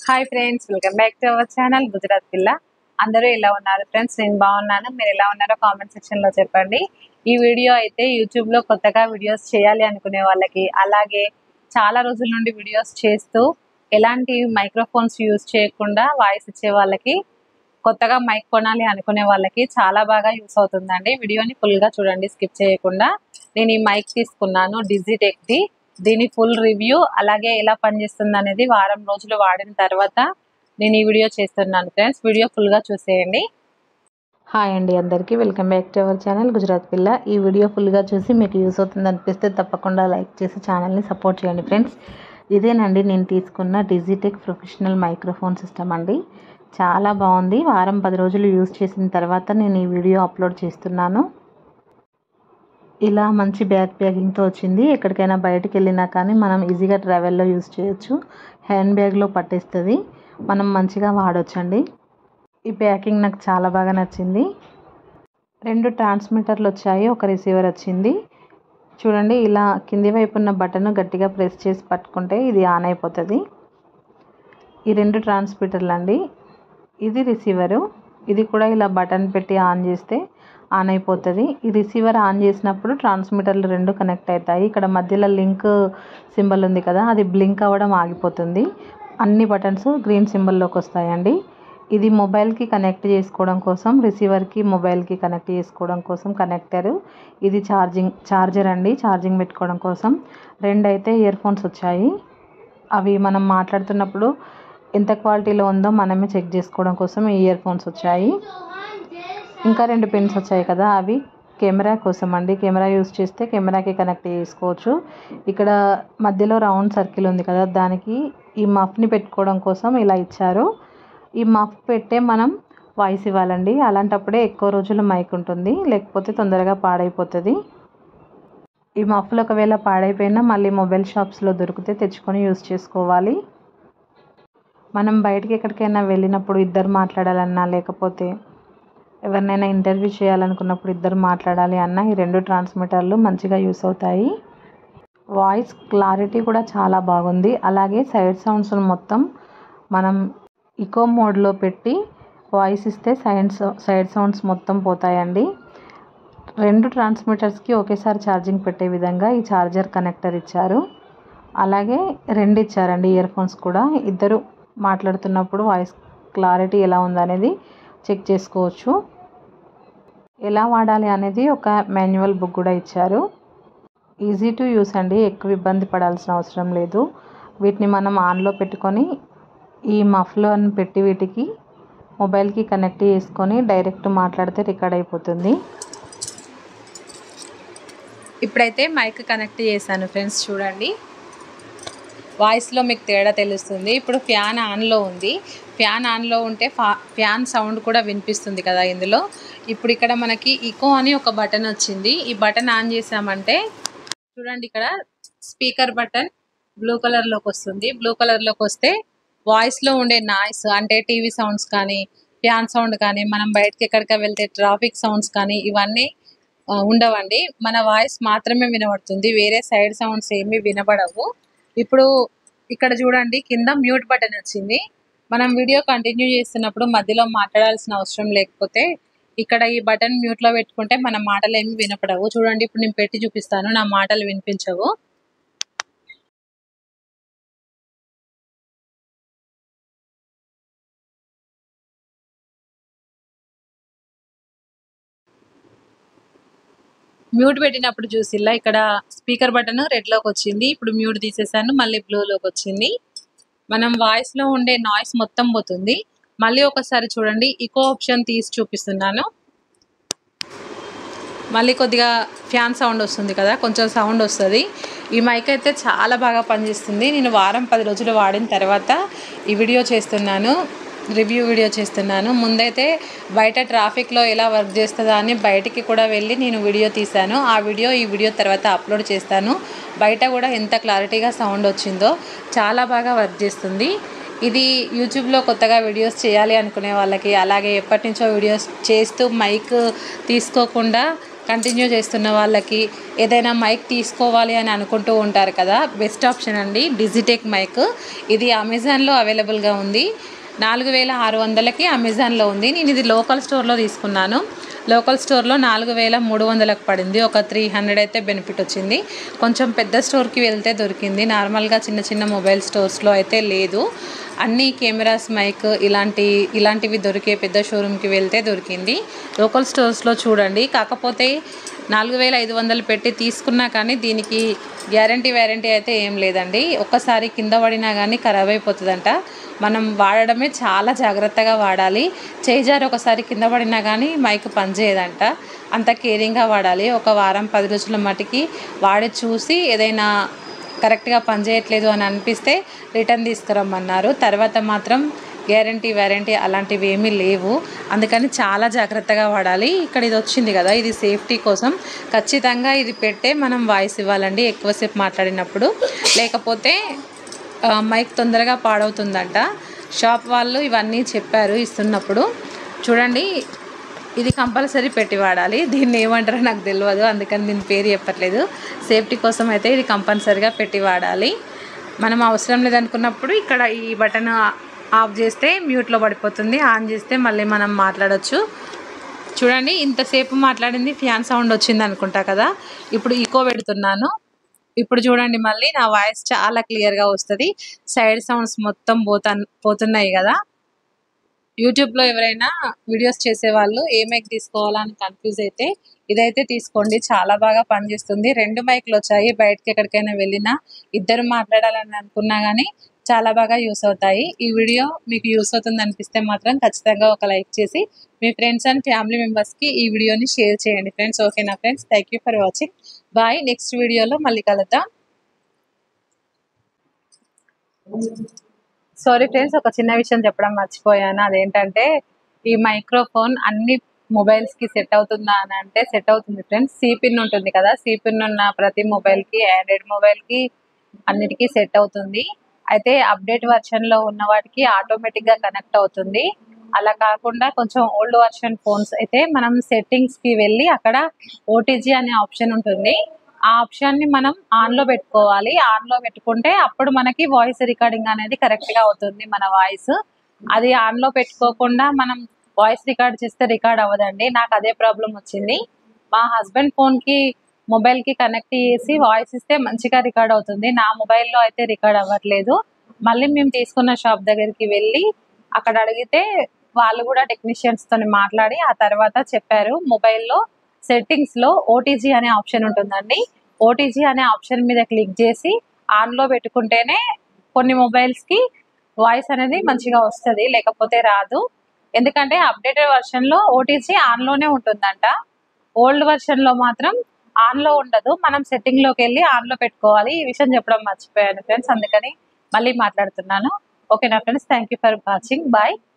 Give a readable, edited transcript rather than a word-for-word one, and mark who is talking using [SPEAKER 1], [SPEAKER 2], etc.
[SPEAKER 1] Hi friends, welcome back to our channel Gujarat పిల్ల. అందరూ ఎలా ఉన్నారు ఫ్రెండ్స్? నేను బాగున్నాను. మీరు ఎలా ఉన్నారో కామెంట్ సెక్షన్లో చెప్పండి. ఈ వీడియో అయితే యూట్యూబ్లో కొత్తగా వీడియోస్ చేయాలి అనుకునే వాళ్ళకి, అలాగే చాలా రోజుల నుండి వీడియోస్ చేస్తూ ఎలాంటి మైక్రోఫోన్స్ యూజ్ చేయకుండా వాయిస్ ఇచ్చే వాళ్ళకి, కొత్తగా మైక్ కొనాలి అనుకునే వాళ్ళకి చాలా బాగా యూస్ అవుతుందండి. వీడియోని ఫుల్గా చూడండి, స్కిప్ చేయకుండా. నేను ఈ మైక్ తీసుకున్నాను డిజిటెక్ది. దీని ఫుల్ రివ్యూ అలాగే ఎలా పనిచేస్తుంది అనేది వారం రోజులు వాడిన తర్వాత నేను ఈ వీడియో చేస్తున్నాను ఫ్రెండ్స్. వీడియో ఫుల్గా చూసేయండి.
[SPEAKER 2] హాయ్ అండి, అందరికీ welcome back to our channel Gujarat పిల్ల. ఈ వీడియో ఫుల్గా చూసి మీకు యూస్ అవుతుంది అనిపిస్తే తప్పకుండా లైక్ చేసి ఛానల్ని సపోర్ట్ చేయండి ఫ్రెండ్స్. ఇదేనండి నేను తీసుకున్న డిజిటెక్ ప్రొఫెషనల్ మైక్రోఫోన్ సిస్టమ్ అండి. చాలా బాగుంది. వారం 10 రోజులు యూస్ చేసిన తర్వాత నేను ఈ వీడియో అప్లోడ్ చేస్తున్నాను. ఇలా మంచి బ్యాగ్ ప్యాకింగ్తో వచ్చింది. ఎక్కడికైనా బయటికి వెళ్ళినా కానీ మనం ఈజీగా ట్రావెల్లో యూస్ చేయొచ్చు. హ్యాండ్ బ్యాగ్లో పట్టేస్తుంది, మనం మంచిగా వాడొచ్చండి. ఈ ప్యాకింగ్ నాకు చాలా బాగా నచ్చింది. 2 ట్రాన్స్మిటర్లు వచ్చాయి, ఒక రిసీవర్ వచ్చింది. చూడండి, ఇలా కింది వైపు ఉన్న బటన్ గట్టిగా ప్రెస్ చేసి పట్టుకుంటే ఇది ఆన్ అయిపోతుంది. ఈ 2 ట్రాన్స్మిటర్లు అండి. ఇది రిసీవరు. ఇది కూడా ఇలా బటన్ పెట్టి ఆన్ చేస్తే ఆన్ అయిపోతుంది. ఈ రిసీవర్ ఆన్ చేసినప్పుడు ట్రాన్స్మిటర్లు 2 కనెక్ట్ అవుతాయి. ఇక్కడ మధ్యలో లింక్ సింబల్ ఉంది కదా, అది బ్లింక్ అవ్వడం ఆగిపోతుంది. అన్ని బటన్స్ గ్రీన్ సింబల్లోకి వస్తాయండి. ఇది మొబైల్కి కనెక్ట్ చేసుకోవడం కోసం, రిసీవర్కి మొబైల్కి కనెక్ట్ చేసుకోవడం కోసం కనెక్టర్. ఇది చార్జర్ అండి, ఛార్జింగ్ పెట్టుకోవడం కోసం. 2 అయితే ఇయర్ ఫోన్స్ వచ్చాయి. అవి మనం మాట్లాడుతున్నప్పుడు ఎంత క్వాలిటీలో ఉందో మనమే చెక్ చేసుకోవడం కోసం ఈ ఇయర్ ఫోన్స్ వచ్చాయి. ఇంకా 2 పిన్స్ వచ్చాయి కదా, అవి కెమెరా కోసం అండి. కెమెరా యూస్ చేస్తే కెమెరాకి కనెక్ట్ చేసుకోవచ్చు. ఇక్కడ మధ్యలో రౌండ్ సర్కిల్ ఉంది కదా, దానికి ఈ మఫ్ని పెట్టుకోవడం కోసం ఇలా ఇచ్చారు. ఈ మఫ్ పెట్టే మనం వాయిస్ ఇవ్వాలండి. అలాంటప్పుడే ఎక్కువ రోజులు మైక్ ఉంటుంది, లేకపోతే తొందరగా పాడైపోతుంది. ఈ మఫ్లు ఒకవేళ పాడైపోయినా మళ్ళీ మొబైల్ షాప్స్లో దొరికితే తెచ్చుకొని యూస్ చేసుకోవాలి. మనం బయటికి ఎక్కడికైనా వెళ్ళినప్పుడు ఇద్దరు మాట్లాడాలన్నా, లేకపోతే ఎవరినైనా ఇంటర్వ్యూ చేయాలనుకున్నప్పుడు ఇద్దరు మాట్లాడాలి అన్న ఈ 2 ట్రాన్స్మిటర్లు మంచిగా యూస్ అవుతాయి. వాయిస్ క్లారిటీ కూడా చాలా బాగుంది. అలాగే సైడ్ సౌండ్స్ మొత్తం మనం ఇకో మోడ్లో పెట్టి వాయిస్ ఇస్తే సైడ్ సౌండ్స్ మొత్తం పోతాయండి. 2 ట్రాన్స్మిటర్స్కి ఒకేసారి ఛార్జింగ్ పెట్టే విధంగా ఈ ఛార్జర్ కనెక్టర్ ఇచ్చారు. అలాగే 2 ఇచ్చారండి ఇయర్ ఫోన్స్ కూడా. ఇద్దరు మాట్లాడుతున్నప్పుడు వాయిస్ క్లారిటీ ఎలా ఉందనేది చెక్ చేసుకోవచ్చు. ఎలా వాడాలి అనేది ఒక మాన్యువల్ బుక్ కూడా ఇచ్చారు. ఈజీ టు యూస్ అండి, ఎక్కువ ఇబ్బంది పడాల్సిన అవసరం లేదు. వీటిని మనం ఆన్లో పెట్టుకొని ఈ మఫ్లను పెట్టి వీటికి మొబైల్కి కనెక్ట్ చేసుకొని డైరెక్ట్ మాట్లాడితే రికార్డ్ అయిపోతుంది.
[SPEAKER 1] ఇప్పుడైతే మైక్ కనెక్ట్ చేశాను ఫ్రెండ్స్. చూడండి, వాయిస్లో మీకు తేడా తెలుస్తుంది. ఇప్పుడు ఫ్యాన్ ఆన్లో ఉంది. ఫ్యాన్ ఆన్లో ఉంటే ఫ్యాన్ సౌండ్ కూడా వినిపిస్తుంది కదా ఇందులో. ఇప్పుడు ఇక్కడ మనకి ఇకో అని ఒక బటన్ వచ్చింది. ఈ బటన్ ఆన్ చేసామంటే చూడండి, ఇక్కడ స్పీకర్ బటన్ బ్లూ కలర్లోకి వస్తుంది. బ్లూ కలర్లోకి వస్తే వాయిస్లో ఉండే నాయిస్ అంటే టీవీ సౌండ్స్ కానీ, ఫ్యాన్ సౌండ్ కానీ, మనం బయటకి ఎక్కడికి వెళ్తే ట్రాఫిక్ సౌండ్స్ కానీ ఇవన్నీ ఉండవండి. మన వాయిస్ మాత్రమే వినబడుతుంది, వేరే సైడ్ సౌండ్స్ ఏమీ వినబడవు. ఇప్పుడు ఇక్కడ చూడండి, కింద మ్యూట్ బటన్ వచ్చింది. మనం వీడియో కంటిన్యూ చేస్తున్నప్పుడు మధ్యలో మాట్లాడాల్సిన అవసరం లేకపోతే ఇక్కడ ఈ బటన్ మ్యూట్లో పెట్టుకుంటే మన మాటలు ఏమి వినపడవు. చూడండి, ఇప్పుడు నేను పెట్టి చూపిస్తాను, నా మాటలు వినిపించవు. మ్యూట్ పెట్టినప్పుడు చూసిల్లా, ఇక్కడ స్పీకర్ బటన్ రెడ్లోకి వచ్చింది. ఇప్పుడు మ్యూట్ తీసేసాను, మళ్ళీ బ్లూలోకి వచ్చింది. మనం వాయిస్లో ఉండే నాయిస్ మొత్తం పోతుంది. మళ్ళీ ఒకసారి చూడండి, ఇకో ఆప్షన్ తీసి చూపిస్తున్నాను. మళ్ళీ కొద్దిగా ఫ్యాన్ సౌండ్ వస్తుంది కదా, కొంచెం సౌండ్ వస్తుంది. ఈ మైక్ అయితే చాలా బాగా పనిచేస్తుంది. నేను వారం 10 రోజులు వాడిన తర్వాత ఈ వీడియో చేస్తున్నాను, రివ్యూ వీడియో చేస్తున్నాను. ముందైతే బయట ట్రాఫిక్లో ఎలా వర్క్ చేస్తుందా అని బయటికి కూడా వెళ్ళి నేను వీడియో తీశాను. ఆ వీడియో ఈ వీడియో తర్వాత అప్లోడ్ చేస్తాను. బయట కూడా ఎంత క్లారిటీగా సౌండ్ వచ్చిందో, చాలా బాగా వర్క్ చేస్తుంది. ఇది యూట్యూబ్లో కొత్తగా వీడియోస్ చేయాలి అనుకునే వాళ్ళకి, అలాగే ఎప్పటి నుంచో వీడియోస్ చేస్తూ మైక్ తీసుకోకుండా కంటిన్యూ చేస్తున్న వాళ్ళకి, ఏదైనా మైక్ తీసుకోవాలి అని అనుకుంటూ ఉంటారు కదా, బెస్ట్ ఆప్షన్ అండి డిజిటెక్ మైక్. ఇది అమెజాన్లో అవైలబుల్గా ఉంది. 4600కి అమెజాన్లో ఉంది. నేను ఇది లోకల్ స్టోర్లో తీసుకున్నాను. లోకల్ స్టోర్లో 4300కు పడింది. ఒక 300 అయితే బెనిఫిట్ వచ్చింది. కొంచెం పెద్ద స్టోర్కి వెళ్తే దొరికింది. నార్మల్గా చిన్న చిన్న మొబైల్ స్టోర్స్లో అయితే లేదు. అన్ని కెమెరాస్, మైక్ ఇలాంటివి దొరికే పెద్ద షోరూమ్కి వెళ్తే దొరికింది. లోకల్ స్టోర్స్లో చూడండి. కాకపోతే 4500 పెట్టి తీసుకున్నా కానీ దీనికి వారంటీ అయితే ఏం లేదండి. ఒక్కసారి కింద పడినా కానీ ఖరాబ్ అయిపోతుందంట. మనం వాడడమే చాలా జాగ్రత్తగా వాడాలి. చేజారి ఒకసారి కింద పడినా కానీ మైక్ పనిచేయదంట. అంత కేరింగ్గా వాడాలి. ఒక వారం 10 రోజుల మటుకి వాడి చూసి ఏదైనా కరెక్ట్గా పనిచేయట్లేదు అని అనిపిస్తే రిటర్న్ తీసుకురమ్మన్నారు. తర్వాత మాత్రం వారంటీ అలాంటివి ఏమీ లేవు. అందుకని చాలా జాగ్రత్తగా వాడాలి. ఇక్కడ ఇది వచ్చింది కదా, ఇది సేఫ్టీ కోసం ఖచ్చితంగా ఇది పెట్టే మనం వాయిస్ ఇవ్వాలండి ఎక్కువసేపు మాట్లాడినప్పుడు. లేకపోతే మైక్ తొందరగా పాడవుతుందంట. షాప్ వాళ్ళు ఇవన్నీ చెప్పారు ఇస్తున్నప్పుడు. చూడండి, ఇది కంపల్సరీ పెట్టి వాడాలి. దీన్ని ఏమంటారో నాకు తెలియదు, అందుకని దీని పేరు చెప్పట్లేదు. సేఫ్టీ కోసం అయితే ఇది కంపల్సరీగా పెట్టి వాడాలి. మనం అవసరం లేదనుకున్నప్పుడు ఇక్కడ ఈ బటన్ ఆఫ్ చేస్తే మ్యూట్లో పడిపోతుంది, ఆన్ చేస్తే మళ్ళీ మనం మాట్లాడవచ్చు. చూడండి, ఇంతసేపు మాట్లాడింది ఫ్యాన్ సౌండ్ వచ్చింది అనుకుంటా కదా. ఇప్పుడు ఈకో పెడుతున్నాను. ఇప్పుడు చూడండి, మళ్ళీ నా వాయిస్ చాలా క్లియర్గా వస్తుంది. సైడ్ సౌండ్స్ మొత్తం పోతున్నాయి కదా. యూట్యూబ్లో ఎవరైనా వీడియోస్ చేసేవాళ్ళు ఏ మైక్ తీసుకోవాలని కన్ఫ్యూజ్ అయితే ఇదైతే తీసుకోండి, చాలా బాగా పనిచేస్తుంది. 2 మైక్లు వచ్చాయి. బయటకి ఎక్కడికైనా వెళ్ళినా ఇద్దరు మాట్లాడాలని అనుకున్నా కానీ చాలా బాగా యూస్ అవుతాయి. ఈ వీడియో మీకు యూస్ అవుతుంది అనిపిస్తే మాత్రం ఖచ్చితంగా ఒక లైక్ చేసి మీ ఫ్రెండ్స్ అండ్ ఫ్యామిలీ మెంబర్స్కి ఈ వీడియోని షేర్ చేయండి ఫ్రెండ్స్. ఓకేనా friends, thank you for watching. Bye. Next వీడియోలో మళ్ళీ కలుద్దాం. సారీ ఫ్రెండ్స్, ఒక చిన్న విషయం చెప్పడం మర్చిపోయాను. అదేంటంటే ఈ మైక్రోఫోన్ అన్ని మొబైల్స్కి సెట్ అవుతుందా అని అంటే సెట్ అవుతుంది ఫ్రెండ్స్. సిపిన్ ఉంటుంది కదా, సిపిన్ ఉన్న ప్రతి మొబైల్కి, ఆండ్రాయిడ్ మొబైల్కి అన్నిటికీ సెట్ అవుతుంది. అయితే అప్డేట్ వర్షన్లో ఉన్న వాటికి ఆటోమేటిక్గా కనెక్ట్ అవుతుంది. అలా కాకుండా కొంచెం ఓల్డ్ వర్షన్ ఫోన్స్ అయితే మనం సెట్టింగ్స్కి వెళ్ళి అక్కడ ఓటీజీ అనే ఆప్షన్ ఉంటుంది. ఆ ఆప్షన్ని మనం ఆన్లో పెట్టుకోవాలి. ఆన్లో పెట్టుకుంటే అప్పుడు మనకి వాయిస్ రికార్డింగ్ అనేది కరెక్ట్గా అవుతుంది. మన వాయిస్ అది ఆన్లో పెట్టుకోకుండా మనం వాయిస్ రికార్డ్ చేస్తే రికార్డ్ అవ్వదండి. నాకు అదే ప్రాబ్లం వచ్చింది. మా హస్బెండ్ ఫోన్కి మొబైల్కి కనెక్ట్ చేసి వాయిస్ ఇస్తే మంచిగా రికార్డ్ అవుతుంది. నా మొబైల్లో అయితే రికార్డ్ అవ్వట్లేదు. మళ్ళీ మేము తీసుకున్న షాప్ దగ్గరికి వెళ్ళి అక్కడ అడిగితే వాళ్ళు కూడా టెక్నీషియన్స్తో మాట్లాడి ఆ తర్వాత చెప్పారు, మొబైల్లో సెట్టింగ్స్లో ఓటీజీ అనే ఆప్షన్ ఉంటుందండి. ఓటీజీ అనే ఆప్షన్ మీద క్లిక్ చేసి ఆన్లో పెట్టుకుంటేనే కొన్ని మొబైల్స్కి వాయిస్ అనేది మంచిగా వస్తుంది, లేకపోతే రాదు. ఎందుకంటే అప్డేటెడ్ వర్షన్లో ఓటీజీ ఆన్లోనే ఉంటుందంట. ఓల్డ్ వర్షన్లో మాత్రం ఆన్లో ఉండదు. మనం సెట్టింగ్లోకి వెళ్ళి ఆన్లో పెట్టుకోవాలి. ఈ విషయం చెప్పడం మర్చిపోయాను ఫ్రెండ్స్, అందుకని మళ్ళీ మాట్లాడుతున్నాను. ఓకేనా friends, thank you for watching. Bye.